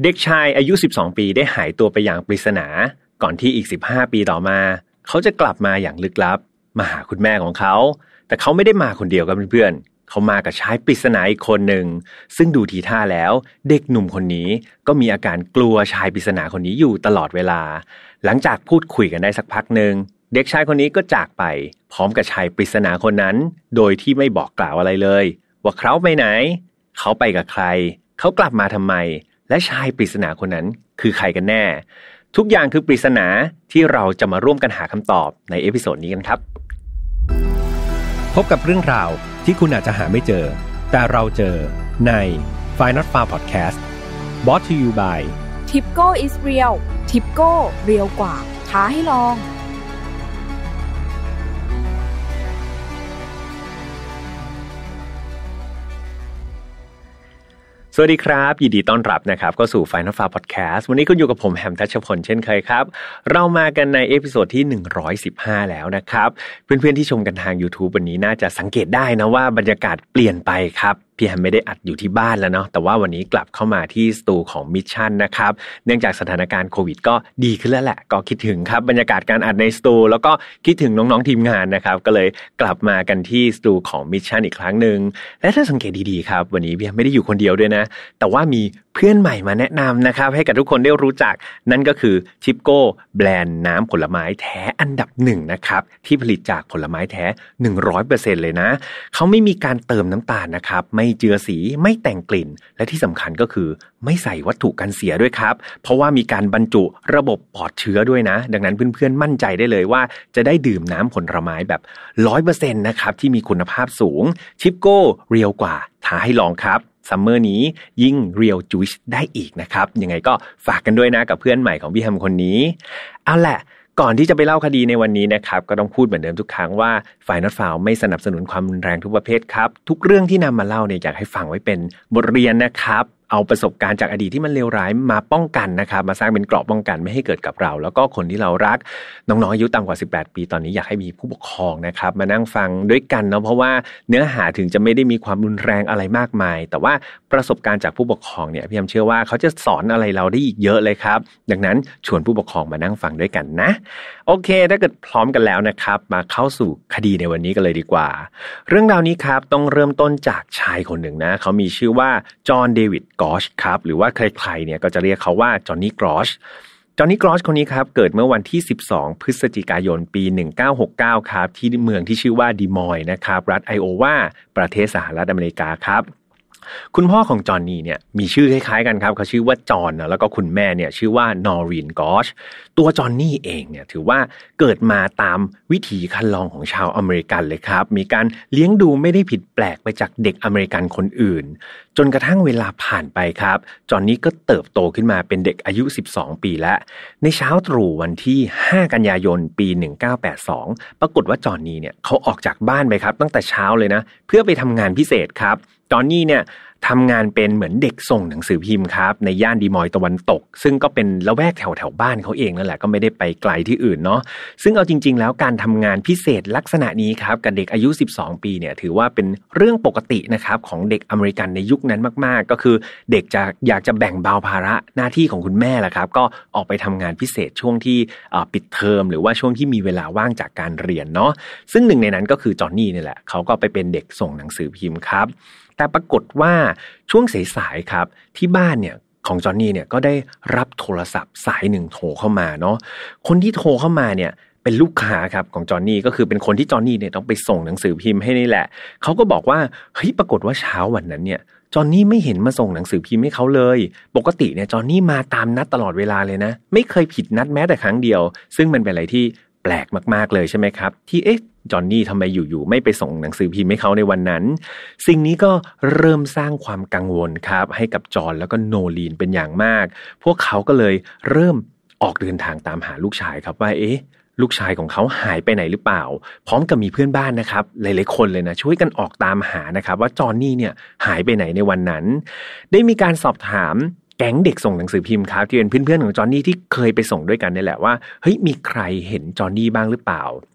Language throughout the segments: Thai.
เด็กชายอายุ12ปีได้หายตัวไปอย่างปริศนาก่อนที่อีก15ปีต่อมาเขาจะกลับมาอย่างลึกลับมาหาคุณแม่ของเขาแต่เขาไม่ได้มาคนเดียวกับเพื่อนๆเขามากับชายปริศนาอีกคนหนึ่งซึ่งดูทีท่าแล้วเด็กหนุ่มคนนี้ก็มีอาการกลัวชายปริศนาคนนี้อยู่ตลอดเวลาหลังจากพูดคุยกันได้สักพักหนึ่งเด็กชายคนนี้ก็จากไปพร้อมกับชายปริศนาคนนั้นโดยที่ไม่บอกกล่าวอะไรเลยว่าเขาไปไหนเขาไปกับใครเขากลับมาทำไมและชายปริศนาคนนั้นคือใครกันแน่ทุกอย่างคือปริศนาที่เราจะมาร่วมกันหาคำตอบในเอพิโซดนี้กันครับพบกับเรื่องราวที่คุณอาจจะหาไม่เจอแต่เราเจอใน Find Not Found Podcast Brought to you by Tipco is real Tipco เรียวกว่าท้าให้ลองสวัสดีครับยินดีต้อนรับนะครับก็สู่ Find Not Found Podcast วันนี้คุณอยู่กับผมแฮมทัชพลเช่นเคยครับเรามากันในเอพิโซดที่115แล้วนะครับเพื่อนๆที่ชมกันทาง YouTube วันนี้น่าจะสังเกตได้นะว่าบรรยากาศเปลี่ยนไปครับพี่แฮมไม่ได้อัดอยู่ที่บ้านแล้วเนาะแต่ว่าวันนี้กลับเข้ามาที่สตูของมิชชั่นนะครับเนื่องจากสถานการณ์โควิดก็ดีขึ้นแล้วแหละก็คิดถึงครับบรรยากาศการอัดในสตูแล้วก็คิดถึงน้องๆทีมงานนะครับก็เลยกลับมากันที่สตูของมิชชั่นอีกครั้งนึงและถ้าสังเกตดีๆครับวันนี้พี่แฮมไม่ได้อยู่คนเดียวด้วยนะแต่ว่ามีเพื่อนใหม่มาแนะนำนะครับให้กับทุกคนได้รู้จักนั่นก็คือชิปโก้แบรนด์น้ำผลไม้แท้อันดับ1นะครับที่ผลิตจากผลไม้แท้ 100% เลยนะเขาไม่มีการเติมน้ำตาลนะครับไม่เจือสีไม่แต่งกลิ่นและที่สำคัญก็คือไม่ใส่วัตถุกันเสียด้วยครับเพราะว่ามีการบรรจุระบบปลอดเชื้อด้วยนะดังนั้นเพื่อนๆมั่นใจได้เลยว่าจะได้ดื่มน้ำผลไม้แบบ 100% นะครับที่มีคุณภาพสูงชิปโก้เรียวกว่าท้าให้ลองครับซัมเมอร์นี้ยิ่งเรียลจูชได้อีกนะครับยังไงก็ฝากกันด้วยนะกับเพื่อนใหม่ของพี่แฮมคนนี้เอาแหละก่อนที่จะไปเล่าคดีในวันนี้นะครับก็ต้องพูดเหมือนเดิมทุกครั้งว่า Find Not Found ไม่สนับสนุนความรุนแรงทุกประเภทครับทุกเรื่องที่นำมาเล่าเนี่ยอยากให้ฟังไว้เป็นบทเรียนนะครับเอาประสบการณ์จากอดีตที่มันเลวร้ายมาป้องกันนะครับมาสร้างเป็นเกราะป้องกันไม่ให้เกิดกับเราแล้วก็คนที่เรารักน้องๆอายุต่ำกว่า18ปีตอนนี้อยากให้มีผู้ปกครองนะครับมานั่งฟังด้วยกันเนาะเพราะว่าเนื้อหาถึงจะไม่ได้มีความรุนแรงอะไรมากมายแต่ว่าประสบการณ์จากผู้ปกครองเนี่ยพี่แอมเชื่อว่าเขาจะสอนอะไรเราได้อีกเยอะเลยครับดังนั้นชวนผู้ปกครองมานั่งฟังด้วยกันนะโอเคถ้าเกิดพร้อมกันแล้วนะครับมาเข้าสู่คดีในวันนี้กันเลยดีกว่าเรื่องราวนี้ครับต้องเริ่มต้นจากชายคนหนึ่งนะเขามีชื่อว่าจอห์นเดวิดกอชครับหรือว่าใครๆเนี่ยก็จะเรียกเขาว่าจอห์นนี่กอชคนนี้ครับเกิดเมื่อวันที่12พฤศจิกายนปี1969ครับที่เมืองที่ชื่อว่าดีมอยน์นะครับรัฐไอโอวาประเทศสหรัฐอเมริกาครับคุณพ่อของจอห์นนี่เนี่ยมีชื่อคล้ายๆกันครับเขาชื่อว่าจอห์นนะแล้วก็คุณแม่เนี่ยชื่อว่านอรีนกอชตัวจอห์นนี่เองเนี่ยถือว่าเกิดมาตามวิถีคันลองของชาวอเมริกันเลยครับมีการเลี้ยงดูไม่ได้ผิดแปลกไปจากเด็กอเมริกันคนอื่นจนกระทั่งเวลาผ่านไปครับจอห์นนี่ก็เติบโตขึ้นมาเป็นเด็กอายุ12ปีแล้วในเช้าตรู่วันที่5กันยายนปี1982ปรากฏว่าจอห์นนี่เนี่ยเขาออกจากบ้านไปครับตั้งแต่เช้าเลยนะเพื่อไปทำงานพิเศษครับจอห์นนี่เนี่ยทำงานเป็นเหมือนเด็กส่งหนังสือพิมพ์ครับในย่านดีมอยตะวันตกซึ่งก็เป็นละแวกแถวบ้านเขาเองนั่นแหละก็ไม่ได้ไปไกลที่อื่นเนาะซึ่งเอาจริงๆแล้วการทำงานพิเศษลักษณะนี้ครับกับเด็กอายุ12ปีเนี่ยถือว่าเป็นเรื่องปกตินะครับของเด็กอเมริกันในยุคนั้นมากๆก็คือเด็กจะอยากจะแบ่งเบาภาระหน้าที่ของคุณแม่แหละครับก็ออกไปทำงานพิเศษช่วงที่ปิดเทอมหรือว่าช่วงที่มีเวลาว่างจากการเรียนเนาะซึ่งหนึ่งในนั้นก็คือจอห์นนี่นี่แหละเขาก็ไปเป็นเด็กส่งหนังสือพิมพ์ครับแต่ปรากฏว่าช่วงสายๆครับที่บ้านเนี่ยของจอห์นนี่เนี่ยก็ได้รับโทรศัพท์สายหนึ่งโทรเข้ามาเนาะคนที่โทรเข้ามาเนี่ยเป็นลูกค้าครับของจอห์นนี่ก็คือเป็นคนที่จอห์นนี่เนี่ยต้องไปส่งหนังสือพิมพ์ให้นี่แหละเขาก็บอกว่าเฮ้ยปรากฏว่าเช้าวันนั้นเนี่ยจอห์นนี่ไม่เห็นมาส่งหนังสือพิมพ์ให้เขาเลยปกติเนี่ยจอห์นนี่มาตามนัดตลอดเวลาเลยนะไม่เคยผิดนัดแม้แต่ครั้งเดียวซึ่งมันเป็นอะไรที่แปลกมากๆเลยใช่ไหมครับที่จอห์นนี่ทำไมอยู่ๆไม่ไปส่งหนังสือพิมพ์ให้เขาในวันนั้นสิ่งนี้ก็เริ่มสร้างความกังวลครับให้กับจอห์นแล้วก็โนลีนเป็นอย่างมากพวกเขาก็เลยเริ่มออกเดินทางตามหาลูกชายครับว่าลูกชายของเขาหายไปไหนหรือเปล่าพร้อมกับมีเพื่อนบ้านนะครับหลายๆคนเลยนะช่วยกันออกตามหานะครับว่าจอห์นนี่เนี่ยหายไปไหนในวันนั้นได้มีการสอบถามแก๊งเด็กส่งหนังสือพิมพ์ครับที่เป็นเพื่อนๆของจอห์นนี่ที่เคยไปส่งด้วยกันนี่แหละว่าเฮ้ยมีใครเห็นจอห์นนี่บ้างหรือเปล่า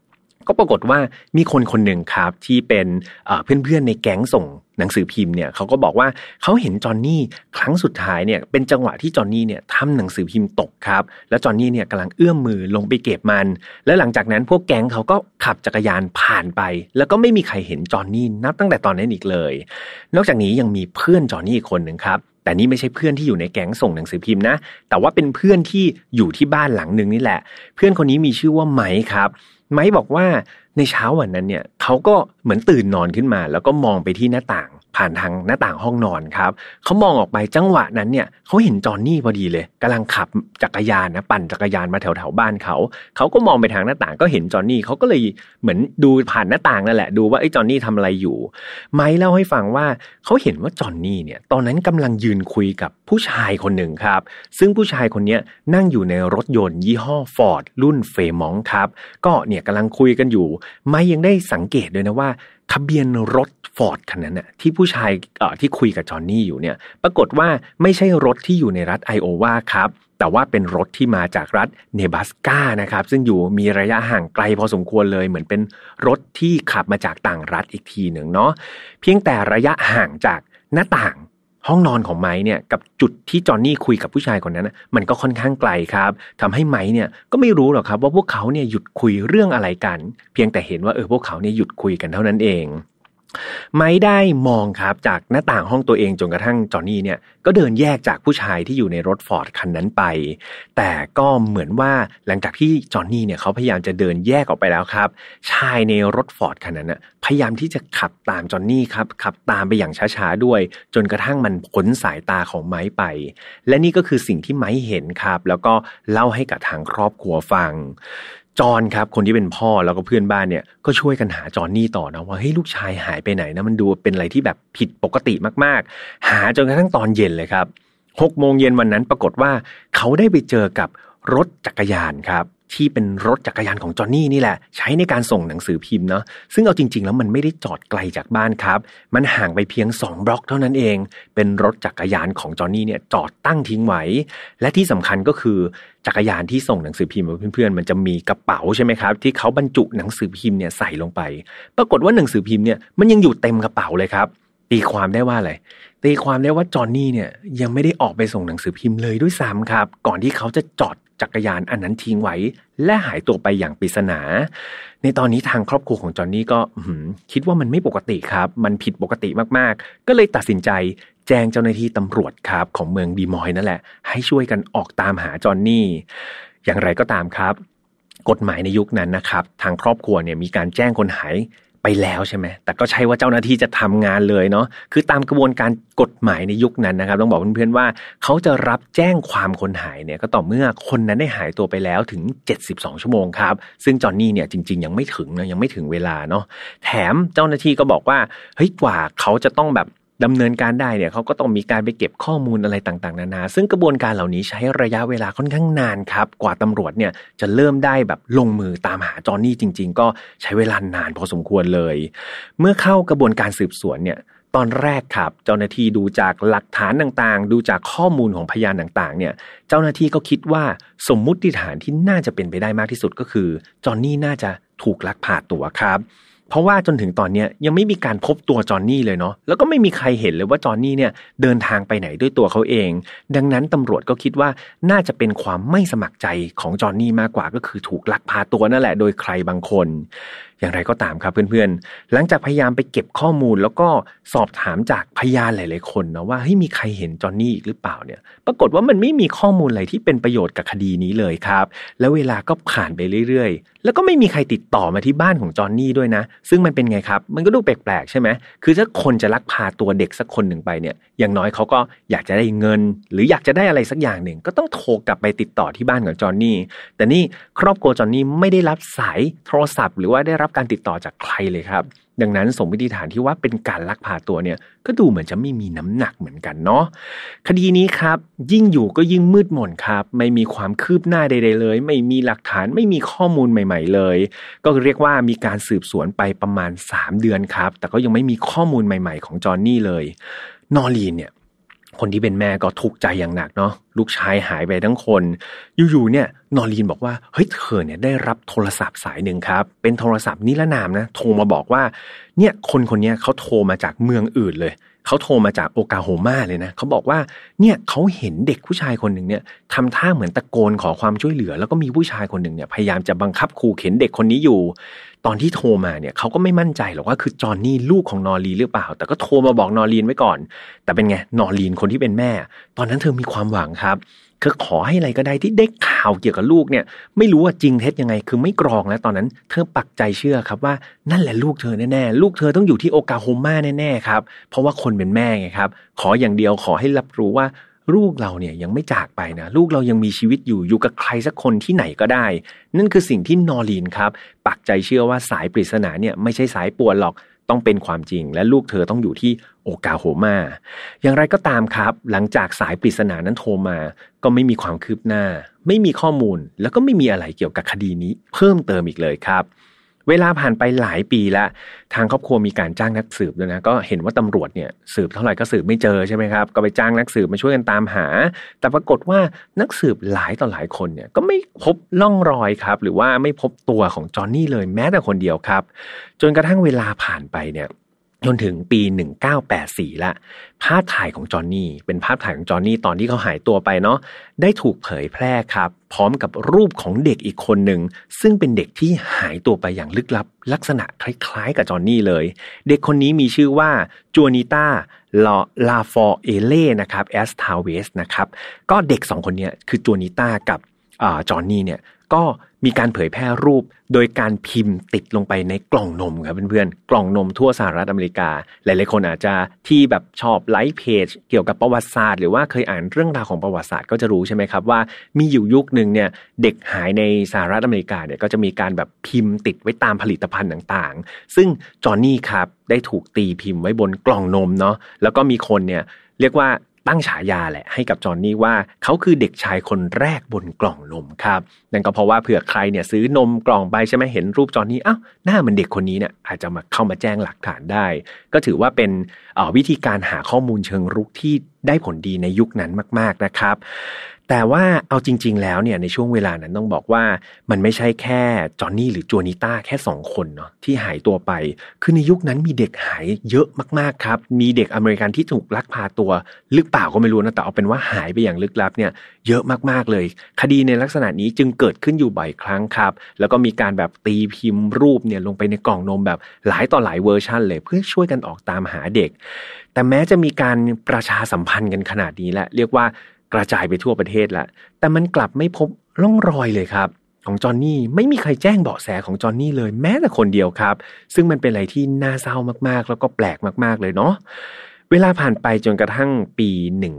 ก็ปรากฏว่ามีคนหนึ่งครับที่เป็นเพื่อนๆในแก๊งส่งหนังสือพิมพ์เนี่ยเขาก็บอกว่าเขาเห็นจอห์นนี่ครั้งสุดท้ายเนี่ยเป็นจังหวะที่จอห์นนี่เนี่ยทำหนังสือพิมพ์ตกครับแล้วจอห์นนี่เนี่ยกำลังเอื้อมมือลงไปเก็บมันและหลังจากนั้นพวกแก๊งเขาก็ขับจักรยานผ่านไปแล้วก็ไม่มีใครเห็นจอห์นนี่นับตั้งแต่ตอนนั้นอีกเลยนอกจากนี้ยังมีเพื่อนจอห์นนี่อีกคนนึงครับแต่นี่ไม่ใช่เพื่อนที่อยู่ในแก๊งส่งหนังสือพิมพ์นะแต่ว่าเป็นเพื่อนที่อยู่ที่บ้านหลังนึงนี่แหละเพื่อนคนนี้มีชื่อว่าไมค์ครับไมค์บอกว่าในเช้าวันนั้นเนี่ยเขาก็เหมือนตื่นนอนขึ้นมาแล้วก็มองไปที่หน้าต่างผ่านทางหน้าต่างห้องนอนครับเขามองออกไปจังหวะนั้นเนี่ยเขาเห็นจอห์นนี่พอดีเลยกำลังขับจักรยานนะปั่นจักรยานมาแถวบ้านเขาก็มองไปทางหน้าต่างก็เห็นจอห์นนี่เขาก็เลยเหมือนดูผ่านหน้าต่างนั่นแหละดูว่าไอ้จอห์นนี่ทำอะไรอยู่ไมค์เล่าให้ฟังว่าเขาเห็นว่าจอห์นนี่เนี่ยตอนนั้นกำลังยืนคุยกับผู้ชายคนหนึ่งครับซึ่งผู้ชายคนนี้นั่งอยู่ในรถยนต์ยี่ห้อฟอร์ดรุ่นเฟมองครับก็เนี่ยกำลังคุยกันอยู่ไมค์ยังได้สังเกตด้วยนะว่าทะเบียนรถฟอร์ดคันนั้นน่ะที่ผู้ชายที่คุยกับจอห์นนี่อยู่เนี่ยปรากฏว่าไม่ใช่รถที่อยู่ในรัฐไอโอวาครับแต่ว่าเป็นรถที่มาจากรัฐเนบราสกานะครับซึ่งอยู่มีระยะห่างไกลพอสมควรเลยเหมือนเป็นรถที่ขับมาจากต่างรัฐอีกทีหนึ่งเนาะเพียงแต่ระยะห่างจากหน้าต่างห้องนอนของไมค์เนี่ยกับจุดที่จอห์นนี่คุยกับผู้ชายคนนั้นมันก็ค่อนข้างไกลครับทำให้ไมค์เนี่ยก็ไม่รู้หรอกครับว่าพวกเขาเนี่ยหยุดคุยเรื่องอะไรกันเพียงแต่เห็นว่าพวกเขาเนี่ยหยุดคุยกันเท่านั้นเองไม่ได้มองครับจากหน้าต่างห้องตัวเองจนกระทั่งจอห์นนี่เนี่ยก็เดินแยกจากผู้ชายที่อยู่ในรถฟอร์ดคันนั้นไปแต่ก็เหมือนว่าหลังจากที่จอห์นนี่เนี่ยเขาพยายามจะเดินแยกออกไปแล้วครับชายในรถฟอร์ดคันนั้นพยายามที่จะขับตามจอห์นนี่ครับขับตามไปอย่างช้าๆด้วยจนกระทั่งมันพ้นสายตาของไมค์ไปและนี่ก็คือสิ่งที่ไมค์เห็นครับแล้วก็เล่าให้กับทางครอบครัวฟังจอห์นครับคนที่เป็นพ่อแล้วก็เพื่อนบ้านเนี่ยก็ช่วยกันหาจอห์นนี่ต่อนะว่าเฮ้ยลูกชายหายไปไหนนะมันดูเป็นอะไรที่แบบผิดปกติมากๆหาจนกระทั่งตอนเย็นเลยครับ6 โมงเย็นวันนั้นปรากฏว่าเขาได้ไปเจอกับรถจักรยานครับที่เป็นรถจักรยานของจอห์นนี่นี่แหละใช้ในการส่งหนังสือพิมพ์เนาะซึ่งเอาจริงๆแล้วมันไม่ได้จอดไกลจากบ้านครับมันห่างไปเพียง2 บล็อกเท่านั้นเองเป็นรถจักรยานของจอห์นนี่เนี่ยจอดตั้งทิ้งไว้และที่สำคัญก็คือจักรยานที่ส่งหนังสือพิมพ์เพื่อนๆมันจะมีกระเป๋าใช่ไหมครับที่เขาบรรจุหนังสือพิมพ์เนี่ยใส่ลงไปปรากฏว่าหนังสือพิมพ์เนี่ยมันยังอยู่เต็มกระเป๋าเลยครับตีความได้ว่าอะไรตีความได้ว่าจอห์นนี่เนี่ยยังไม่ได้ออกไปส่งหนังสือพิมพ์เลยด้วยซ้ำครับก่อนที่เขาจะจอดจักรยานอันนั้นทิ้งไว้และหายตัวไปอย่างปริศนาในตอนนี้ทางครอบครัวของจอห์นนี่ก็คิดว่ามันไม่ปกติครับมันผิดปกติมากๆก็เลยตัดสินใจแจ้งเจ้าหน้าที่ตำรวจครับของเมืองดีมอยนั่นแหละให้ช่วยกันออกตามหาจอห์นนี่อย่างไรก็ตามครับกฎหมายในยุคนั้นนะครับทางครอบครัวเนี่ยมีการแจ้งคนหายไปแล้วใช่ไหมแต่ก็ใช่ว่าเจ้าหน้าที่จะทำงานเลยเนาะคือตามกระบวนการกฎหมายในยุคนั้นนะครับต้องบอกเพื่อนๆว่าเขาจะรับแจ้งความคนหายเนี่ยก็ต่อเมื่อคนนั้นได้หายตัวไปแล้วถึง72 ชั่วโมงครับซึ่งจอห์นนี่เนี่ยจริงๆยังไม่ถึงนะยังไม่ถึงเวลาเนาะแถมเจ้าหน้าที่ก็บอกว่าเฮ้ยกว่าเขาจะต้องแบบดำเนินการได้เนี่ยเขาก็ต้องมีการไปเก็บข้อมูลอะไรต่างๆนานาซึ่งกระบวนการเหล่านี้ใช้ระยะเวลาค่อนข้างนานครับกว่าตำรวจเนี่ยจะเริ่มได้แบบลงมือตามหาจอห์นนี่จริงๆก็ใช้เวลานานพอสมควรเลยเมื่อเข้ากระบวนการสืบสวนเนี่ยตอนแรกครับเจ้าหน้าที่ดูจากหลักฐานต่างๆดูจากข้อมูลของพยานต่างๆเนี่ยเจ้าหน้าที่ก็คิดว่าสมมุติฐานที่น่าจะเป็นไปได้มากที่สุดก็คือจอห์นนี่น่าจะถูกลักพาตัวครับเพราะว่าจนถึงตอนนี้ยังไม่มีการพบตัวจอห์นนี่เลยเนาะแล้วก็ไม่มีใครเห็นเลยว่าจอห์นนี่เนี่ยเดินทางไปไหนด้วยตัวเขาเองดังนั้นตำรวจก็คิดว่าน่าจะเป็นความไม่สมัครใจของจอห์นนี่มากกว่าก็คือถูกลักพาตัวนั่นแหละโดยใครบางคนอย่างไรก็ตามครับเพื่อนๆหลังจากพยายามไปเก็บข้อมูลแล้วก็สอบถามจากพยานหลายๆคนนะว่ามีใครเห็นจอห์นนี่อีกหรือเปล่าเนี่ยปรากฏว่ามันไม่มีข้อมูลอะไรที่เป็นประโยชน์กับคดีนี้เลยครับแล้วเวลาก็ผ่านไปเรื่อยๆแล้วก็ไม่มีใครติดต่อมาที่บ้านของจอห์นนี่ด้วยนะซึ่งมันเป็นไงครับมันก็ดูแปลกๆใช่ไหมคือถ้าคนจะลักพาตัวเด็กสักคนหนึ่งไปเนี่ยอย่างน้อยเขาก็อยากจะได้เงินหรืออยากจะได้อะไรสักอย่างหนึ่งก็ต้องโทรกลับไปติดต่อที่บ้านของจอห์นนี่แต่นี่ครอบครัวจอห์นนี่ไม่ได้รับสายโทรศัพท์หรือว่าได้รับการติดต่อจากใครเลยครับดังนั้นสมมติฐานที่ว่าเป็นการลักพาตัวเนี่ยก็ดูเหมือนจะไม่มีน้ำหนักเหมือนกันเนาะคดีนี้ครับยิ่งอยู่ก็ยิ่งมืดมนครับไม่มีความคืบหน้าใดๆเลยไม่มีหลักฐานไม่มีข้อมูลใหม่ๆเลยก็เรียกว่ามีการสืบสวนไปประมาณ3 เดือนครับแต่ก็ยังไม่มีข้อมูลใหม่ๆของจอห์นนี่เลยนอรีนเนี่ยคนที่เป็นแม่ก็ทุกข์ใจอย่างหนักเนาะลูกชายหายไปทั้งคนอยู่ๆเนี่ยนอรีนบอกว่าเฮ้ยเธอเนี่ยได้รับโทรศัพท์สายหนึ่งครับเป็นโทรศัพท์นิรนามนะโทรมาบอกว่าเนี่ยคนนี้เขาโทรมาจากเมืองอื่นเลยเขาโทรมาจากโอกาโฮมาเลยนะเขาบอกว่าเนี่ยเขาเห็นเด็กผู้ชายคนหนึ่งเนี่ยทำท่าเหมือนตะโกนขอความช่วยเหลือแล้วก็มีผู้ชายคนหนึ่งเนี่ยพยายามจะบังคับขู่เข็นเด็กคนนี้อยู่ตอนที่โทรมาเนี่ยเขาก็ไม่มั่นใจหรอกว่าคือจอห์นนี่ลูกของนอรีนหรือเปล่าแต่ก็โทรมาบอกนอรีนไว้ก่อนแต่เป็นไงนอรีนคนที่เป็นแม่ตอนนั้นเธอมีความหวังครับคือขอให้อะไรก็ได้ที่ได้ข่าวเกี่ยวกับลูกเนี่ยไม่รู้ว่าจริงเท็จยังไงคือไม่กรองแล้วตอนนั้นเธอปักใจเชื่อครับว่านั่นแหละลูกเธอแน่ๆลูกเธอต้องอยู่ที่โอกาโฮมาแน่ๆครับเพราะว่าคนเป็นแม่ไงครับขออย่างเดียวขอให้รับรู้ว่าลูกเราเนี่ยยังไม่จากไปนะลูกเรายังมีชีวิตอยู่กับใครสักคนที่ไหนก็ได้นั่นคือสิ่งที่นอรีนครับปักใจเชื่อว่าสายปริศนาเนี่ยไม่ใช่สายป่วนหรอกต้องเป็นความจริงและลูกเธอต้องอยู่ที่โอกาโฮมาอย่างไรก็ตามครับหลังจากสายปริศนานั้นโทรมาก็ไม่มีความคืบหน้าไม่มีข้อมูลแล้วก็ไม่มีอะไรเกี่ยวกับคดีนี้เพิ่มเติมอีกเลยครับเวลาผ่านไปหลายปีแล้วทางครอบครัวมีการจ้างนักสืบด้วยนะก็เห็นว่าตำรวจเนี่ยสืบเท่าไหร่ก็สืบไม่เจอใช่ไหมครับก็ไปจ้างนักสืบมาช่วยกันตามหาแต่ปรากฏว่านักสืบหลายต่อหลายคนเนี่ยก็ไม่พบร่องรอยครับหรือว่าไม่พบตัวของจอห์นนี่เลยแม้แต่คนเดียวครับจนกระทั่งเวลาผ่านไปเนี่ยจนถึงปี1984ละภาพถ่ายของจอห์นนี่เป็นภาพถ่ายของจอห์นนี่ตอนที่เขาหายตัวไปเนาะได้ถูกเผยแพร่ครับพร้อมกับรูปของเด็กอีกคนหนึ่งซึ่งเป็นเด็กที่หายตัวไปอย่างลึกลับลักษณะคล้ายๆกับจอห์นนี่เลยเด็กคนนี้มีชื่อว่าจูนิต้าลาฟอร์เอเล่นะครับแอสทาเวสนะครับก็เด็ก2คนนี้คือจูนิต้ากับจอห์นนี่เนี่ยก็มีการเผยแพร่รูปโดยการพิมพ์ติดลงไปในกล่องนมครับเพื่อนๆกล่องนมทั่วสหรัฐอเมริกาหลายๆคนอาจจะที่แบบชอบไลค์เพจเกี่ยวกับประวัติศาสตร์หรือว่าเคยอ่านเรื่องราวของประวัติศาสตร์ก็จะรู้ใช่ไหมครับว่ามีอยู่ยุคนึงเนี่ยเด็กหายในสหรัฐอเมริกาเนี่ยก็จะมีการแบบพิมพ์ติดไว้ตามผลิตภัณฑ์ต่างๆซึ่งจอห์นนี่ครับได้ถูกตีพิมพ์ไว้บนกล่องนมเนาะแล้วก็มีคนเนี่ยเรียกว่าตั้งฉายาแหละให้กับจอห์นนี่ว่าเขาคือเด็กชายคนแรกบนกล่องนมครับนั่นก็เพราะว่าเผื่อใครเนี่ยซื้อนมกล่องไปใช่ไหมเห็นรูปจอห์นนี่อ้าวหน้ามันเด็กคนนี้เนี่ยอาจจะมาเข้ามาแจ้งหลักฐานได้ก็ถือว่าเป็นวิธีการหาข้อมูลเชิงรุกที่ได้ผลดีในยุคนั้นมากๆนะครับแต่ว่าเอาจริงๆแล้วเนี่ยในช่วงเวลานั้นต้องบอกว่ามันไม่ใช่แค่จอห์นนี่หรือจูนิต้าแค่2คนเนาะที่หายตัวไปคือในยุคนั้นมีเด็กหายเยอะมากๆครับมีเด็กอเมริกันที่ถูกลักพาตัวลึกเปล่าก็ไม่รู้นะแต่เอาเป็นว่าหายไปอย่างลึกลับเนี่ยเยอะมากๆเลยคดีในลักษณะนี้จึงเกิดขึ้นอยู่บ่อยครั้งครับแล้วก็มีการแบบตีพิมพ์รูปเนี่ยลงไปในกล่องนมแบบหลายต่อหลายเวอร์ชันเลยเพื่อช่วยกันออกตามหาเด็กแต่แม้จะมีการประชาสัมพันธ์กันขนาดนี้และเรียกว่ากระจายไปทั่วประเทศแล้วแต่มันกลับไม่พบร่องรอยเลยครับของจอห์นนี่ไม่มีใครแจ้งเบาะแสของจอห์นนี่เลยแม้แต่คนเดียวครับซึ่งมันเป็นอะไรที่น่าเศร้ามากๆแล้วก็แปลกมากๆเลยเนาะเวลาผ่านไปจนกระทั่งปี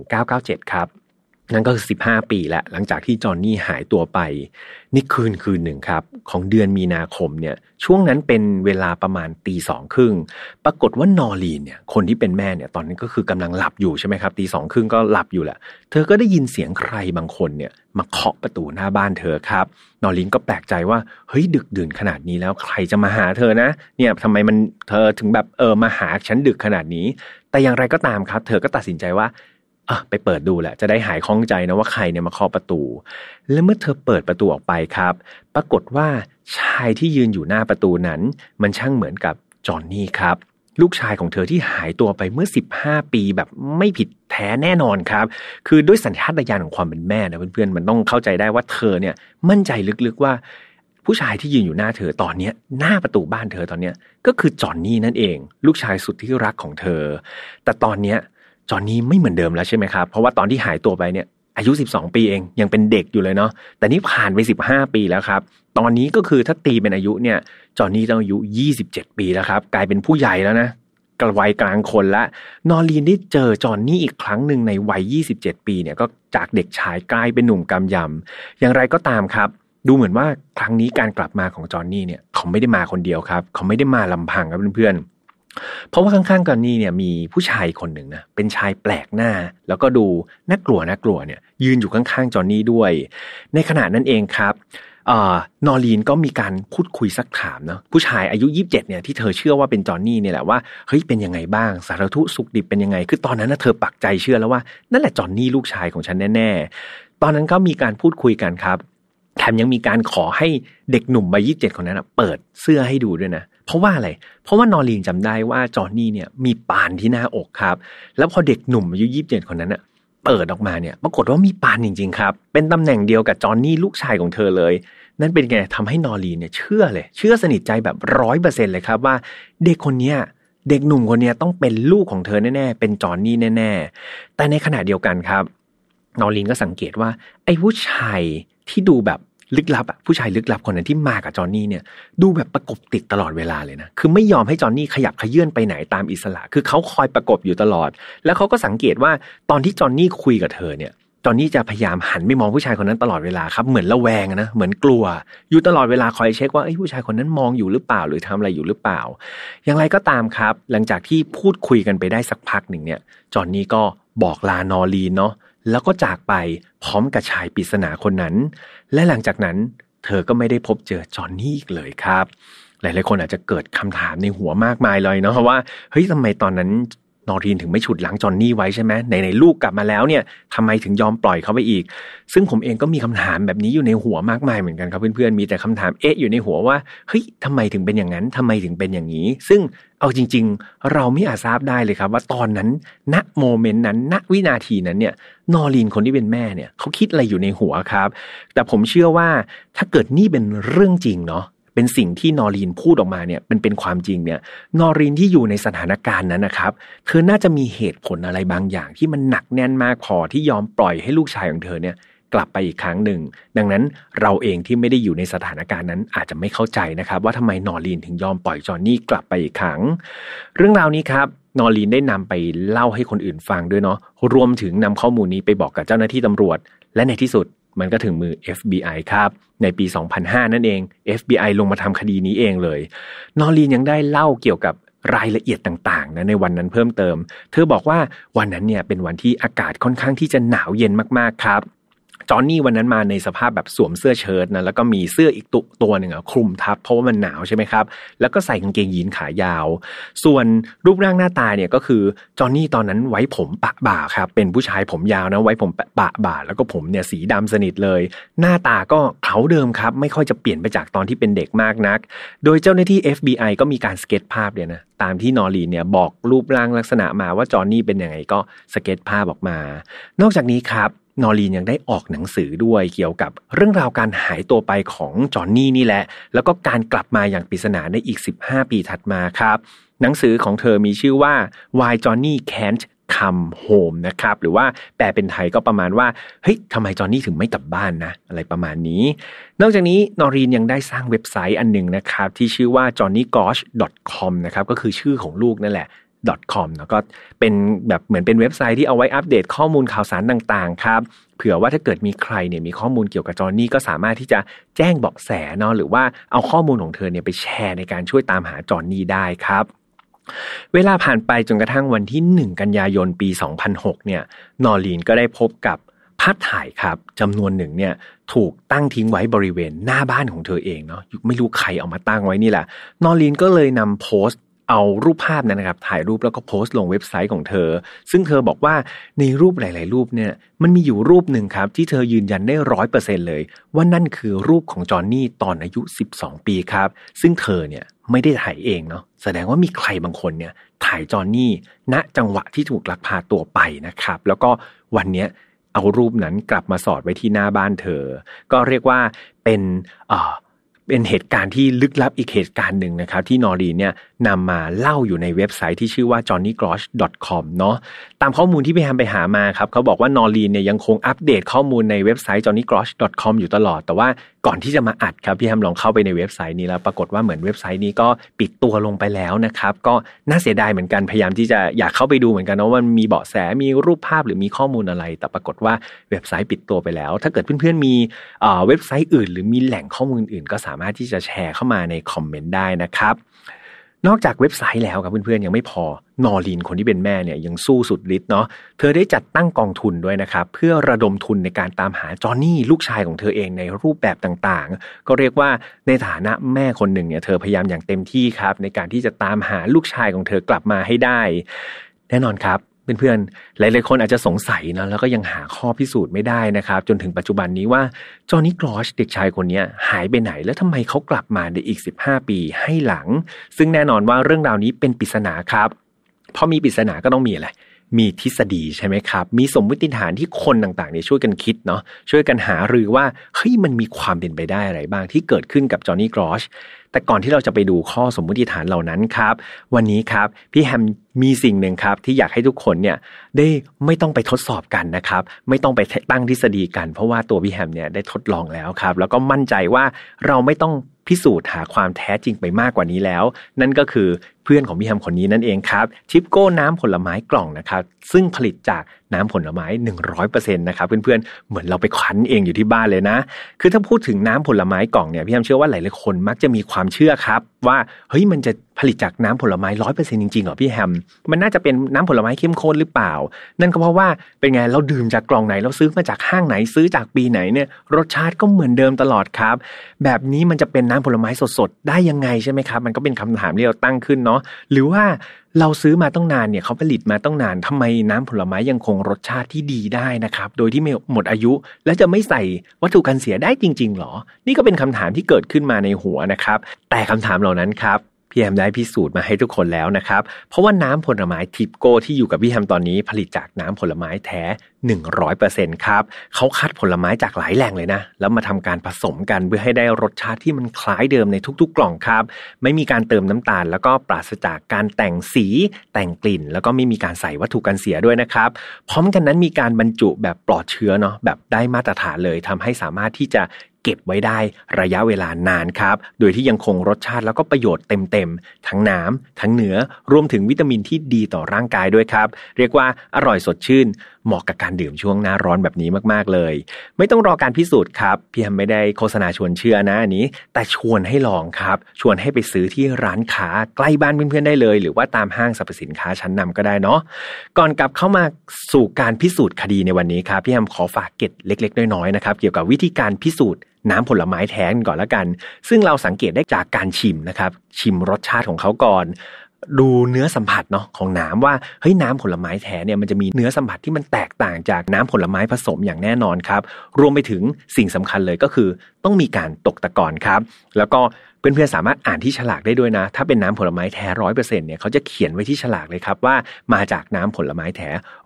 1997ครับนั่นก็คือ15ปีแล้วหลังจากที่จอห์นนี่หายตัวไปนี่คืนหนึ่งครับของเดือนมีนาคมเนี่ยช่วงนั้นเป็นเวลาประมาณ 02:30 น.ปรากฏว่านอรีนเนี่ยคนที่เป็นแม่เนี่ยตอนนี้ก็คือกำลังหลับอยู่ใช่ไหมครับ 02:30 น.ก็หลับอยู่แหละเธอก็ได้ยินเสียงใครบางคนเนี่ยมาเคาะประตูหน้าบ้านเธอครับนอรีนก็แปลกใจว่าเฮ้ยดึกดื่นขนาดนี้แล้วใครจะมาหาเธอนะเนี่ยทำไมเธอถึงแบบมาหาฉันดึกขนาดนี้แต่อย่างไรก็ตามครับเธอก็ตัดสินใจว่าไปเปิดดูแหละจะได้หายข้องใจนะว่าใครเนี่ยมาเคาะประตูและเมื่อเธอเปิดประตูออกไปครับปรากฏว่าชายที่ยืนอยู่หน้าประตูนั้นมันช่างเหมือนกับจอห์นนี่ครับลูกชายของเธอที่หายตัวไปเมื่อ15ปีแบบไม่ผิดแท้แน่นอนครับคือด้วยสัญชาตญาณของความเป็นแม่นะเพื่อนๆมันต้องเข้าใจได้ว่าเธอเนี่ยมั่นใจลึกๆว่าผู้ชายที่ยืนอยู่หน้าเธอตอนนี้หน้าประตูบ้านเธอตอนนี้ก็คือจอห์นนี่นั่นเองลูกชายสุดที่รักของเธอแต่ตอนนี้จอห์นนี่ไม่เหมือนเดิมแล้วใช่ไหมครับเพราะว่าตอนที่หายตัวไปเนี่ยอายุ12ปีเองยังเป็นเด็กอยู่เลยเนาะแต่นี่ผ่านไป15ปีแล้วครับตอนนี้ก็คือถ้าตีเป็นอายุเนี่ยจอห์นนี่ต้องอายุ27ปีแล้วครับกลายเป็นผู้ใหญ่แล้วนะวัยกลางคนละนอรีนได้เจอจอห์นนี่อีกครั้งหนึ่งในวัย27ปีเนี่ยก็จากเด็กชายกลายเป็นหนุ่มกำยำอย่างไรก็ตามครับดูเหมือนว่าครั้งนี้การกลับมาของจอห์นนี่เนี่ยเขาไม่ได้มาคนเดียวครับเขาไม่ได้มาลำพังครับเพื่อนเพราะว่าข้างๆจอห์นนี่เนี่ยมีผู้ชายคนหนึ่งนะเป็นชายแปลกหน้าแล้วก็ดูน่ากลัวเนี่ยยืนอยู่ข้างๆจอห์นนี่ด้วยในขณะนั้นเองครับนอรีนก็มีการพูดคุยซักถามเนาะผู้ชายอายุ27เนี่ยที่เธอเชื่อว่าเป็นจอห์นนี่เนี่ยแหละว่าเฮ้ยเป็นยังไงบ้างสารทุกข์สุขดิบเป็นยังไงคือตอนนั้นเธอปักใจเชื่อแล้วว่านั่นแหละจอห์นนี่ลูกชายของฉันแน่ๆตอนนั้นก็มีการพูดคุยกันครับแถมยังมีการขอให้เด็กหนุ่มวัย27คนนั้นเปิดเสื้อให้ดูด้วยนะเพราะว่าอะไรเพราะว่านอรีนจำได้ว่าจอห์นนี่เนี่ยมีปานที่หน้าอกครับแล้วพอเด็กหนุ่มอายุ27คนนั้นเปิดออกมาเนี่ยปรากฏว่ามีปานจริงๆครับเป็นตำแหน่งเดียวกับจอห์นนี่ลูกชายของเธอเลยนั่นเป็นไงทำให้นอรีนเนี่ยเชื่อสนิทใจแบบ 100% เลยครับว่าเด็กคนเนี้ยเด็กหนุ่มคนเนี้ยต้องเป็นลูกของเธอแน่ๆเป็นจอห์นนี่แน่ๆแต่ในขณะเดียวกันครับนอรีนก็สังเกตว่าไอ้ผู้ชายที่ดูแบบลึกลับผู้ชายลึกลับคนนั้นที่มากับจอห์นนี่เนี่ยดูแบบประกบติดตลอดเวลาเลยนะคือไม่ยอมให้จอห์นนี่ขยับเขยื่อนไปไหนตามอิสระคือเขาคอยประกบอยู่ตลอดแล้วเขาก็สังเกตว่าตอนที่จอห์นนี่คุยกับเธอเนี่ยจอห์นนี่จะพยายามหันไปมองผู้ชายคนนั้นตลอดเวลาครับเหมือนระแวงนะเหมือนกลัวอยู่ตลอดเวลาคอยเช็คว่าไอ้ผู้ชายคนนั้นมองอยู่หรือเปล่าหรือทำอะไรอยู่หรือเปล่าอย่างไรก็ตามครับหลังจากที่พูดคุยกันไปได้สักพักหนึ่งเนี่ยจอห์นนี่ก็บอกลานอรีนเนาะแล้วก็จากไปพร้อมกับชายปริศนาคนนั้นและหลังจากนั้นเธอก็ไม่ได้พบเจอจอห์นนี่อีกเลยครับหลายๆคนอาจจะเกิดคำถามในหัวมากมายเลยเนาะว่าเฮ้ยทำไมตอนนั้นนอรีนถึงไม่ฉุดหลังจอห์นนี่ไว้ใช่ไหมในลูกกลับมาแล้วเนี่ยทำไมถึงยอมปล่อยเขาไปอีกซึ่งผมเองก็มีคำถามแบบนี้อยู่ในหัวมากมายเหมือนกันครับเพื่อนๆมีแต่คำถามอยู่ในหัวว่าเฮ้ยทำไมถึงเป็นอย่างนั้นทำไมถึงเป็นอย่างนี้ซึ่งเอาจริงๆเราไม่อาจทราบได้เลยครับว่าตอนนั้นณโมเมนต์นั้นณวินาทีนั้นเนี่ยนอรีนคนที่เป็นแม่เนี่ยเขาคิดอะไรอยู่ในหัวครับแต่ผมเชื่อว่าถ้าเกิดนี่เป็นเรื่องจริงเนาะเป็นสิ่งที่นอรีนพูดออกมาเนี่ยเป็นความจริงเนี่ยนอรีนที่อยู่ในสถานการณ์นั้นนะครับเธอน่าจะมีเหตุผลอะไรบางอย่างที่มันหนักแน่นมากพอที่ยอมปล่อยให้ลูกชายของเธอเนี่ยกลับไปอีกครั้งหนึ่งดังนั้นเราเองที่ไม่ได้อยู่ในสถานการณ์นั้นอาจจะไม่เข้าใจนะครับว่าทำไมนอรีนถึงยอมปล่อยจอห์นนี่กลับไปอีกครั้งเรื่องราวนี้ครับนอรีนได้นำไปเล่าให้คนอื่นฟังด้วยเนาะรวมถึงนำข้อมูลนี้ไปบอกกับเจ้าหน้าที่ตำรวจและในที่สุดมันก็ถึงมือ FBI ครับในปี 2005 นั่นเอง FBI ลงมาทำคดีนี้เองเลยนอรีนยังได้เล่าเกี่ยวกับรายละเอียดต่างๆนะในวันนั้นเพิ่มเติมเธอบอกว่าวันนั้นเนี่ยเป็นวันที่อากาศค่อนข้างที่จะหนาวเย็นมากๆครับจอห์นนี่วันนั้นมาในสภาพแบบสวมเสื้อเชิ้ตนะแล้วก็มีเสื้ออีกตัวหนึ่งคลุมทับเพราะว่ามันหนาวใช่ไหมครับแล้วก็ใส่กางเกงยีนขายาวส่วนรูปร่างหน้าตาเนี่ยก็คือจอห์นนี่ตอนนั้นไว้ผมปะบ่าครับเป็นผู้ชายผมยาวนะไว้ผมปะบ่าแล้วก็ผมเนี่ยสีดำสนิทเลยหน้าตาก็เขาเดิมครับไม่ค่อยจะเปลี่ยนไปจากตอนที่เป็นเด็กมากนักโดยเจ้าหน้าที่ FBI ก็มีการสเก็ตภาพเนี่ยนะตามที่นอรีนเนี่ยบอกรูปร่างลักษณะมาว่าจอห์นนี่เป็นยังไงก็สเก็ตภาพออกมานอกจากนี้ครับนอรีนยังได้ออกหนังสือด้วยเกี่ยวกับเรื่องราวการหายตัวไปของจอห์นนี่นี่แหละแล้วก็การกลับมาอย่างปริศนาในอีก15ปีถัดมาครับหนังสือของเธอมีชื่อว่า Why Johnny Can't Come Home นะครับหรือว่าแปลเป็นไทยก็ประมาณว่าเฮ้ยทำไมจอห์นนี่ถึงไม่กลับบ้านนะอะไรประมาณนี้นอกจากนี้นอรีนยังได้สร้างเว็บไซต์อันนึงนะครับที่ชื่อว่า johnnygosh.com นะครับก็คือชื่อของลูกนั่นแหละ.com แล้วก็เป็นแบบเหมือนเป็นเว็บไซต์ที่เอาไว้อัปเดตข้อมูลข่าวสารต่างๆครับเผื่อว่าถ้าเกิดมีใครเนี่ยมีข้อมูลเกี่ยวกับจอห์นนี่ก็สามารถที่จะแจ้งเบาะแสเนาะหรือว่าเอาข้อมูลของเธอเนี่ยไปแชร์ในการช่วยตามหาจอห์นนี่ได้ครับเวลาผ่านไปจนกระทั่งวันที่1กันยายนปี2006เนี่ยนอรีนก็ได้พบกับภาพถ่ายครับจำนวนหนึ่งเนี่ยถูกตั้งทิ้งไว้บริเวณหน้าบ้านของเธอเองเนาะไม่รู้ใครเอามาตั้งไว้นี่แหละนอรีนก็เลยนำโพสต์เอารูปภาพนั้นนะครับถ่ายรูปแล้วก็โพสต์ลงเว็บไซต์ของเธอซึ่งเธอบอกว่าในรูปหลายๆรูปเนี่ยมันมีอยู่รูปหนึ่งครับที่เธอยืนยันได้ 100% เลยว่านั่นคือรูปของจอห์นนี่ตอนอายุ12ปีครับซึ่งเธอเนี่ยไม่ได้ถ่ายเองเนาะแสดงว่ามีใครบางคนเนี่ยถ่ายจอห์นนี่ณจังหวะที่ถูกลักพาตัวไปนะครับแล้วก็วันนี้เอารูปนั้นกลับมาสอดไว้ที่หน้าบ้านเธอก็เรียกว่าเป็นเหตุการณ์ที่ลึกลับอีกเหตุการณ์หนึ่งนะครับที่นอรีนเนี่ยนำมาเล่าอยู่ในเว็บไซต์ที่ชื่อว่า johnnygosh.com เนาะตามข้อมูลที่ไปหามาครับเขาบอกว่านอรีนเนี่ยยังคงอัปเดตข้อมูลในเว็บไซต์ johnnygosh.com อยู่ตลอดแต่ว่าก่อนที่จะมาอัดครับพี่แฮมลองเข้าไปในเว็บไซต์นี้แล้วปรากฏว่าเหมือนเว็บไซต์นี้ก็ปิดตัวลงไปแล้วนะครับก็น่าเสียดายเหมือนกันพยายามที่จะอยากเข้าไปดูเหมือนกันนะว่ามันมีเบาะแสมีรูปภาพหรือมีข้อมูลอะไรแต่ปรากฏว่าเว็บไซต์ปิดตัวไปแล้วถ้าเกิดเพื่อนๆมีเว็บไซต์อื่นหรือมีแหล่งข้อมูลอื่นก็สามารถที่จะแชร์เข้ามาในคอมเมนต์ได้นะครับนอกจากเว็บไซต์แล้วครับเพื่อนๆยังไม่พอนอรีนคนที่เป็นแม่เนี่ยยังสู้สุดฤทธิ์เนาะเธอได้จัดตั้งกองทุนด้วยนะครับเพื่อระดมทุนในการตามหาจอห์นนี่ลูกชายของเธอเองในรูปแบบต่างๆก็เรียกว่าในฐานะแม่คนหนึ่งเนี่ยเธอพยายามอย่างเต็มที่ครับในการที่จะตามหาลูกชายของเธอกลับมาให้ได้แน่นอนครับเพื่อนๆหลายๆคนอาจจะสงสัยนะแล้วก็ยังหาข้อพิสูจน์ไม่ได้นะครับจนถึงปัจจุบันนี้ว่าจอห์นนี่กลอชเด็กชายคนนี้หายไปไหนแล้วทำไมเขากลับมาในอีก15ปีให้หลังซึ่งแน่นอนว่าเรื่องราวนี้เป็นปริศนาครับพอมีปริศนาก็ต้องมีอะไรมีทฤษฎีใช่ไหมครับมีสมมติฐานที่คนต่างๆเนี่ยช่วยกันคิดเนาะช่วยกันหารือว่าเฮ้ยมันมีความเป็นไปได้อะไรบ้างที่เกิดขึ้นกับจอห์นนี่กลอชแต่ก่อนที่เราจะไปดูข้อสมมติฐานเหล่านั้นครับวันนี้ครับพี่แฮมมีสิ่งหนึ่งครับที่อยากให้ทุกคนเนี่ยได้ไม่ต้องไปทดสอบกันนะครับไม่ต้องไปตั้งทฤษฎีกันเพราะว่าตัวพี่แฮมเนี่ยได้ทดลองแล้วครับแล้วก็มั่นใจว่าเราไม่ต้องพิสูจน์หาความแท้จริงไปมากกว่านี้แล้วนั่นก็คือเพื่อนของพี่แฮมคนนี้นั่นเองครับทิปโก้น้ำผลไม้กล่องนะครับซึ่งผลิตจากน้ำผลไม้ 100% นะครับเพื่อนๆเหมือนเราไปคั้นเองอยู่ที่บ้านเลยนะคือถ้าพูดถึงน้ำผลไม้กล่องเนี่ยพี่แฮมเชื่อว่าหลายๆคนมักจะมีความเชื่อครับว่าเฮ้ยมันจะผลิตจากน้ำผลไม้ 100% จริงๆเหรอพี่แฮมมันน่าจะเป็นน้ำผลไม้เข้มข้นหรือเปล่านั่นก็เพราะว่าเป็นไงเราดื่มจากกล่องไหนเราซื้อมาจากห้างไหนซื้อจากปีไหนเนี่ยรสชาติก็เหมือนเดิมตลอดครับแบบนี้มันจะเป็นน้ำผลไม้สดๆได้ยังไงใช่ไหมครับมันก็เป็นคำถามที่เราตั้งขึ้นเนาะหรือว่าเราซื้อมาต้องนานเนี่ยเขาผลิตมาต้องนานทำไมน้ำผลไม้ยังคงรสชาติที่ดีได้นะครับโดยที่ไม่หมดอายุและจะไม่ใส่วัตถุกันเสียได้จริงๆหรอนี่ก็เป็นคำถามที่เกิดขึ้นมาในหัวนะครับแต่คำถามเหล่านั้นครับพี่แฮมได้พิสูจน์มาให้ทุกคนแล้วนะครับเพราะว่าน้ำผลไม้ทิปโก้ที่อยู่กับพี่แฮมตอนนี้ผลิตจากน้ำผลไม้แท้ 100% ครับเขาคัดผลไม้จากหลายแหล่งเลยนะแล้วมาทำการผสมกันเพื่อให้ได้รสชาติที่มันคล้ายเดิมในทุกๆกล่องครับไม่มีการเติมน้ำตาลแล้วก็ปราศจากการแต่งสีแต่งกลิ่นแล้วก็ไม่มีการใส่วัตถุกันเสียด้วยนะครับพร้อมกันนั้นมีการบรรจุแบบปลอดเชื้อเนาะแบบได้มาตรฐานเลยทำให้สามารถที่จะเก็บไว้ได้ระยะเวลานานครับโดยที่ยังคงรสชาติแล้วก็ประโยชน์เต็มๆทั้งน้ำทั้งเนื้อรวมถึงวิตามินที่ดีต่อร่างกายด้วยครับเรียกว่าอร่อยสดชื่นเหมาะกับการดื่มช่วงหน้าร้อนแบบนี้มากๆเลยไม่ต้องรอการพิสูจน์ครับพี่แฮมไม่ได้โฆษณาชวนเชื่อนะอันนี้แต่ชวนให้ลองครับชวนให้ไปซื้อที่ร้านค้าใกล้บ้านเพื่อนๆได้เลยหรือว่าตามห้างสรรพสินค้าชั้นนำก็ได้เนาะก่อนกลับเข้ามาสู่การพิสูจน์คดีในวันนี้ครับพี่แฮมขอฝากเกร็ดเล็กๆน้อยๆนะครับเกี่ยวกับวิธีการพิสูจน์น้ำผลไม้แท้ก่อนละกันซึ่งเราสังเกตได้จากการชิมนะครับชิมรสชาติของเขาก่อนดูเนื้อสัมผัสเนาะของน้ำว่าเฮ้ยน้ำผลไม้แท้เนี่ยมันจะมีเนื้อสัมผัสที่มันแตกต่างจากน้ำผลไม้ผสมอย่างแน่นอนครับรวมไปถึงสิ่งสำคัญเลยก็คือต้องมีการตกตะกอนครับแล้วก็เพื่อนๆสามารถอ่านที่ฉลากได้ด้วยนะถ้าเป็นน้ำผลไม้แท้ 100% เนี่ยเขาจะเขียนไว้ที่ฉลากเลยครับว่ามาจากน้ำผลไม้แท้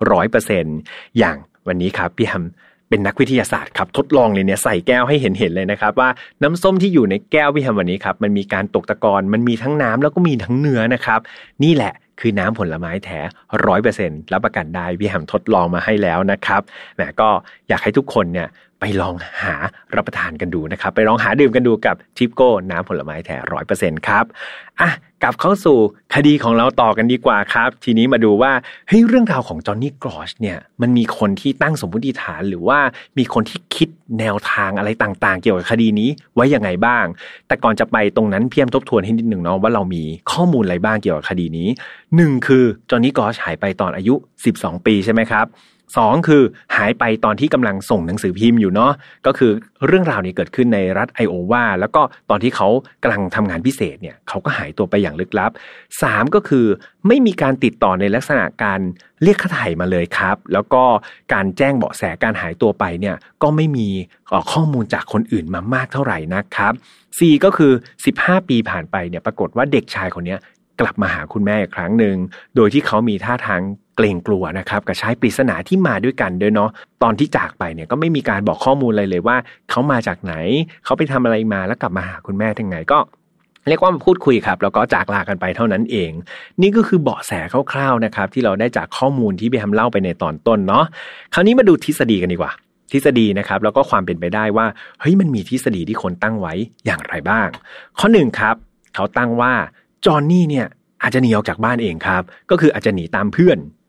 100% อย่างวันนี้ครับพี่แฮมเป็นนักวิทยาศาสตร์ครับทดลองเลยเนี่ยใส่แก้วให้เห็นเลยนะครับว่าน้ำส้มที่อยู่ในแก้วพี่แฮมวันนี้ครับมันมีการตกตะกอนมันมีทั้งน้ำแล้วก็มีทั้งเนื้อนะครับนี่แหละคือน้ำผลไม้แท้ 100% รับประกันได้พี่แฮมทดลองมาให้แล้วนะครับก็อยากให้ทุกคนเนี่ยไปลองหารับประทานกันดูนะครับไปลองหาดื่มกันดูกับทิปโก้น้ำผลไม้แท้ 100% ครับกลับเข้าสู่คดีของเราต่อกันดีกว่าครับทีนี้มาดูว่าเฮ้ยเรื่องราวของจอห์นนี่กลอชเนี่ยมันมีคนที่ตั้งสมมติฐานหรือว่ามีคนที่คิดแนวทางอะไรต่างๆเกี่ยวกับคดีนี้ไว้ยังไงบ้างแต่ก่อนจะไปตรงนั้นเพียงทบทวนให้นิดหนึ่งเนาะว่าเรามีข้อมูลอะไรบ้างเกี่ยวกับคดีนี้1คือจอห์นนี่กลอชหายไปตอนอายุ12ปีใช่ไหมครับ2คือหายไปตอนที่กำลังส่งหนังสือพิมพ์อยู่เนาะก็คือเรื่องราวนี้เกิดขึ้นในรัฐไอโอวาแล้วก็ตอนที่เขากำลังทำงานพิเศษเนี่ยเขาก็หายตัวไปอย่างลึกลับ3ก็คือไม่มีการติดต่อในลักษณะการเรียกค่าไถ่มาเลยครับแล้วก็การแจ้งเบาะแสการหายตัวไปเนี่ยก็ไม่มีข้อมูลจากคนอื่นมามากเท่าไหร่นะครับ4ก็คือ15ปีผ่านไปเนี่ยปรากฏว่าเด็กชายคนนี้กลับมาหาคุณแม่อีกครั้งหนึ่งโดยที่เขามีท่าทางเกรงกลัวนะครับกับชายปริศนาที่มาด้วยกันด้วยเนาะตอนที่จากไปเนี่ยก็ไม่มีการบอกข้อมูลอะไรเลยว่าเขามาจากไหนเขาไปทำอะไรมาแล้วกลับมาหาคุณแม่ทั้งไงก็เรียกว่ามาพูดคุยครับแล้วก็จากลากันไปเท่านั้นเองนี่ก็คือเบาะแสคร่าวๆนะครับที่เราได้จากข้อมูลที่พี่แฮมเล่าไปในตอนต้นเนาะคราวนี้มาดูทฤษฎีกันดีกว่าทฤษฎีนะครับแล้วก็ความเป็นไปได้ว่าเฮ้ยมันมีทฤษฎีที่คนตั้งไว้อย่างไรบ้างข้อ1ครับเขาตั้งว่าจอห์นนี่เนี่ยอาจจะหนีออกจากบ้านเองครับก็คืออาจจะหนีตามเพื่อน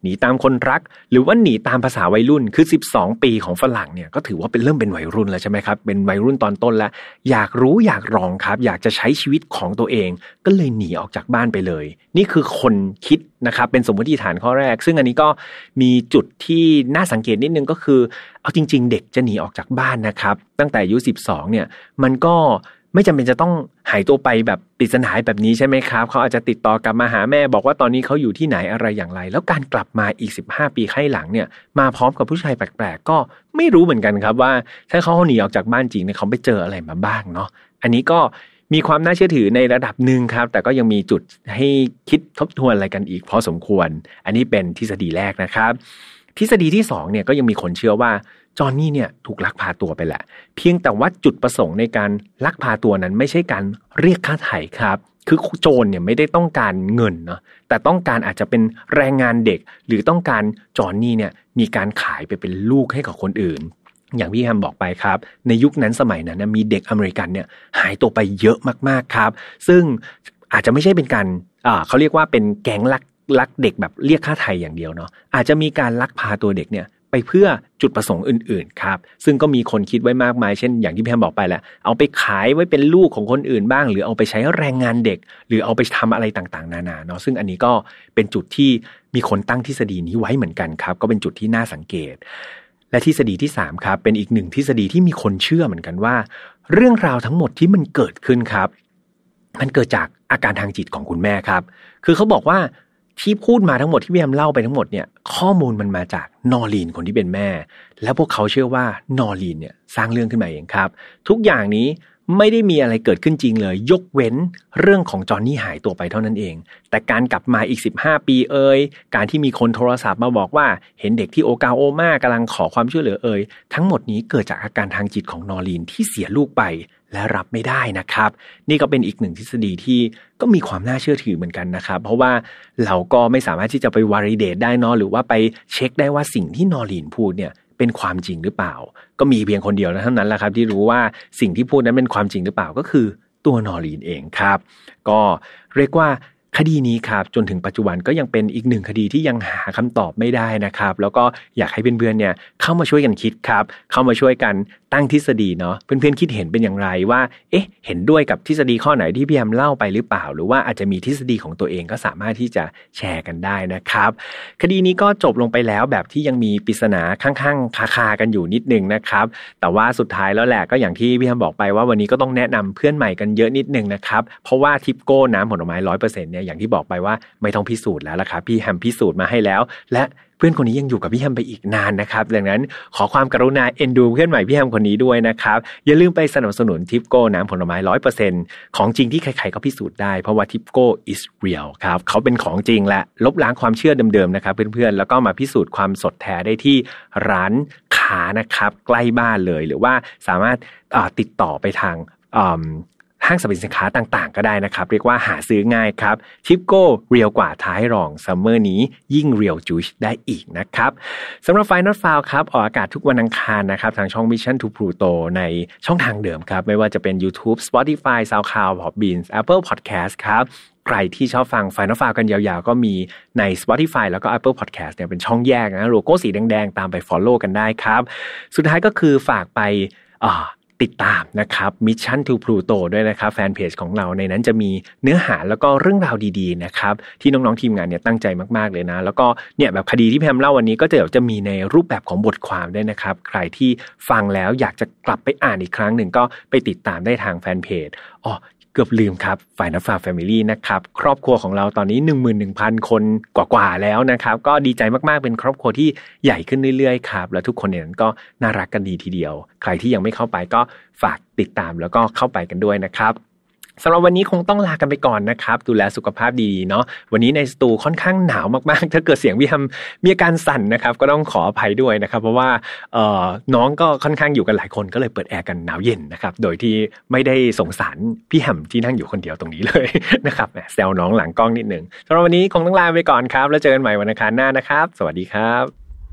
หนีตามคนรักหรือว่าหนีตามภาษาวัยรุ่นคือ12ปีของฝรั่งเนี่ยก็ถือว่าเริ่มเป็นวัยรุ่นแล้วใช่ไหมครับเป็นวัยรุ่นตอนต้นแล้วอยากรู้อยากลองครับอยากจะใช้ชีวิตของตัวเองก็เลยหนีออกจากบ้านไปเลยนี่คือคนคิดนะครับเป็นสมมติฐานข้อแรกซึ่งอันนี้ก็มีจุดที่น่าสังเกตนิดนึงก็คือเอาจริงๆเด็กจะหนีออกจากบ้านนะครับตั้งแต่อายุ12เนี่ยมันก็ไม่จำเป็นจะต้องหายตัวไปแบบปริศนาแบบนี้ใช่ไหมครับเขาอาจจะติดต่อกลับมาหาแม่บอกว่าตอนนี้เขาอยู่ที่ไหนอะไรอย่างไรแล้วการกลับมาอีก15ปีให้หลังเนี่ยมาพร้อมกับผู้ชายแปลกๆก็ไม่รู้เหมือนกันครับว่าถ้าเขาหนีออกจากบ้านจริงเนี่ยเขาไปเจออะไรมาบ้างเนาะอันนี้ก็มีความน่าเชื่อถือในระดับหนึ่งครับแต่ก็ยังมีจุดให้คิดทบทวนอะไรกันอีกพอสมควรอันนี้เป็นทฤษฎีแรกนะครับทฤษฎีที่2เนี่ยก็ยังมีคนเชื่อว่าจอห์นนี่เนี่ยถูกลักพาตัวไปแหละเพียงแต่ว่าจุดประสงค์ในการลักพาตัวนั้นไม่ใช่การเรียกค่าไถ่ครับคือโจรเนี่ยไม่ได้ต้องการเงินเนาะแต่ต้องการอาจจะเป็นแรงงานเด็กหรือต้องการจอห์นนี่เนี่ยมีการขายไปเป็นลูกให้กับคนอื่นอย่างพี่แฮมบอกไปครับในยุคนั้นสมัยนั้นมีเด็กอเมริกันเนี่ยหายตัวไปเยอะมากๆครับซึ่งอาจจะไม่ใช่เป็นการเขาเรียกว่าเป็นแก๊งลักเด็กแบบเรียกค่าไถ่อย่างเดียวเนาะอาจจะมีการลักพาตัวเด็กเนี่ยไปเพื่อจุดประสงค์อื่นๆครับซึ่งก็มีคนคิดไว้มากมายเช่นอย่างที่พี่แฮมบอกไปแหละเอาไปขายไว้เป็นลูกของคนอื่นบ้างหรือเอาไปใช้แรงงานเด็กหรือเอาไปทำอะไรต่างๆนานาเนาะซึ่งอันนี้ก็เป็นจุดที่มีคนตั้งทฤษฎีนี้ไว้เหมือนกันครับก็เป็นจุดที่น่าสังเกตและทฤษฎีที่3ครับเป็นอีกหนึ่งทฤษฎีที่มีคนเชื่อเหมือนกันว่าเรื่องราวทั้งหมดที่มันเกิดขึ้นครับมันเกิดจากอาการทางจิตของคุณแม่ครับคือเขาบอกว่าที่พูดมาทั้งหมดที่พี่แฮมเล่าไปทั้งหมดเนี่ยข้อมูลมันมาจากนอรีนคนที่เป็นแม่แล้วพวกเขาเชื่อว่านอรีนเนี่ยสร้างเรื่องขึ้นมาเองครับทุกอย่างนี้ไม่ได้มีอะไรเกิดขึ้นจริงเลยยกเว้นเรื่องของจอห์นนี่หายตัวไปเท่านั้นเองแต่การกลับมาอีก15ปีการที่มีคนโทรศัพท์มาบอกว่าเห็นเด็กที่โอกาโอมากำลังขอความช่วยเหลือทั้งหมดนี้เกิดจากอาการทางจิตของนอรีนที่เสียลูกไปและรับไม่ได้นะครับนี่ก็เป็นอีกหนึ่งทฤษฎีที่ก็มีความน่าเชื่อถือเหมือนกันนะครับเพราะว่าเราก็ไม่สามารถที่จะไปวอลิเดตได้เนาะหรือว่าไปเช็คได้ว่าสิ่งที่นอรีนพูดเนี่ยเป็นความจริงหรือเปล่าก็มีเพียงคนเดียวเท่านั้นแหละครับที่รู้ว่าสิ่งที่พูดนั้นเป็นความจริงหรือเปล่าก็คือตัวนอรีนเองครับก็เรียกว่าคดีนี้ครับจนถึงปัจจุบันก็ยังเป็นอีกหนึ่งคดีที่ยังหาคำตอบไม่ได้นะครับแล้วก็อยากให้เพื่อนๆเนี่ยเข้ามาช่วยกันคิดครับเข้ามาช่วยกันตั้งทฤษฎีเนาะเพื่อนๆคิดเห็นเป็นอย่างไรว่าเห็นด้วยกับทฤษฎีข้อไหนที่พี่แฮมเล่าไปหรือเปล่าหรือว่าอาจจะมีทฤษฎีของตัวเองก็สามารถที่จะแชร์กันได้นะครับคดีนี้ก็จบลงไปแล้วแบบที่ยังมีปริศนาข้างๆคากันอยู่นิดนึงนะครับแต่ว่าสุดท้ายแล้วแหละก็อย่างที่พี่แฮมบอกไปว่าวันนี้ก็ต้องแนะนำเพื่อนใหม่กันเยอะนิดนึงนะครับเพราะว่าทิปโก้น้ำผลไม้ 100% เนี่ยอย่างที่บอกไปว่าไม่ต้องพิสูจน์แล้วล่ะครับพี่แฮมพิสูจน์มาให้แล้วและเพื่อนคนนี้ยังอยู่กับพี่แฮมไปอีกนานนะครับดังนั้นขอความกรุณาเอ็นดูเพื่อนใหม่พี่แฮมคนนี้ด้วยนะครับอย่าลืมไปสนับสนุนทิปโก้น้ำผลไม้ 100% ของจริงที่ใครๆก็พิสูจน์ได้เพราะว่าทิปโก้ is real ครับเขาเป็นของจริงและลบล้างความเชื่อเดิมๆนะครับเพื่อนๆแล้วก็มาพิสูจน์ความสดแท้ได้ที่ร้านค้านะครับใกล้บ้านเลยหรือว่าสามารถติดต่อไปทางห้างสรรพสินค้าต่างๆก็ได้นะครับเรียกว่าหาซื้อง่ายครับทิปโก้เรียวกว่าท้ายรองซัมเมอร์นี้ยิ่งเรียวจูชได้อีกนะครับสำหรับ Final File ครับออกอากาศทุกวันอังคารนะครับทางช่อง Mission to Pluto ในช่องทางเดิมครับไม่ว่าจะเป็น YouTube Spotify SoundCloud Podbean Apple Podcast ครับใครที่ชอบฟัง Final File กันยาวๆก็มีใน Spotify แล้วก็ Apple Podcast เนี่ยเป็นช่องแยกนะโลโก้สีแดงๆตามไป follow กันได้ครับสุดท้ายก็คือฝากไปติดตามนะครับ Mission to Pluto ด้วยนะครับแฟนเพจของเราในนั้นจะมีเนื้อหาแล้วก็เรื่องราวดีๆนะครับที่น้องๆทีมงานเนี่ยตั้งใจมากๆเลยนะแล้วก็เนี่ยแบบคดีที่แพมเล่าวันนี้ก็จะมีในรูปแบบของบทความด้วยนะครับใครที่ฟังแล้วอยากจะกลับไปอ่านอีกครั้งหนึ่งก็ไปติดตามได้ทางแฟนเพจเกือบลืมครับ Final File Family นะครับครอบครัวของเราตอนนี้ 11,000 คนกว่าๆแล้วนะครับก็ดีใจมากๆเป็นครอบครัวที่ใหญ่ขึ้นเรื่อยๆครับแล้วทุกคนเนี่ยก็น่ารักกันดีทีเดียวใครที่ยังไม่เข้าไปก็ฝากติดตามแล้วก็เข้าไปกันด้วยนะครับสำหรับวันนี้คงต้องลากันไปก่อนนะครับดูแลสุขภาพดีๆเนาะวันนี้ในสตูค่อนข้างหนาวมากๆถ้าเกิดเสียงพี่แฮมมีอาการสั่นนะครับก็ต้องขออภัยด้วยนะครับเพราะว่าน้องก็ค่อนข้างอยู่กันหลายคนก็เลยเปิดแอร์กันหนาวเย็นนะครับโดยที่ไม่ได้สงสารพี่แฮมที่นั่งอยู่คนเดียวตรงนี้เลยนะครับแซวน้องหลังกล้องนิดนึงสำหรับวันนี้คงต้องลาไปก่อนครับแล้วเจอกันใหม่วันอังคารหน้านะครับสวัสดีครับ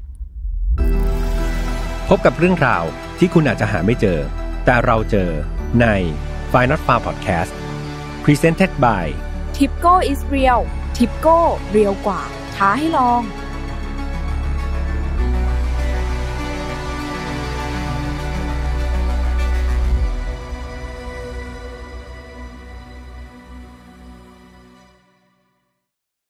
พบกับเรื่องราวที่คุณอาจจะหาไม่เจอแต่เราเจอใน Final File Podcast Presented by Tipco is real Tipco เรียวกว่าท้าให้ลอง